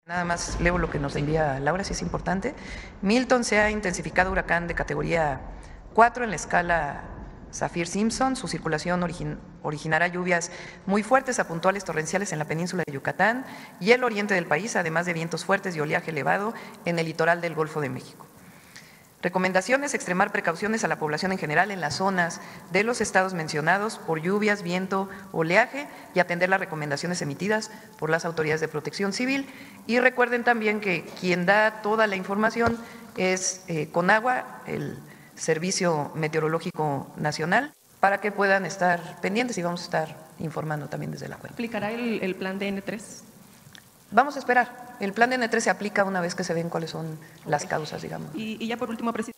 Nada más leo lo que nos envía Laura, si es importante. Milton se ha intensificado huracán de categoría 4 en la escala Saffir-Simpson. Su circulación originará lluvias muy fuertes a puntuales torrenciales en la península de Yucatán y el oriente del país, además de vientos fuertes y oleaje elevado en el litoral del Golfo de México. Recomendaciones: extremar precauciones a la población en general en las zonas de los estados mencionados por lluvias, viento, oleaje y atender las recomendaciones emitidas por las autoridades de protección civil. Y recuerden también que quien da toda la información es Conagua, el Servicio Meteorológico Nacional, para que puedan estar pendientes y vamos a estar informando también desde la cuenta. ¿Aplicará el plan de N3? Vamos a esperar. El plan de N3 se aplica una vez que se ven cuáles son las causas, digamos. Y ya por último, presidente.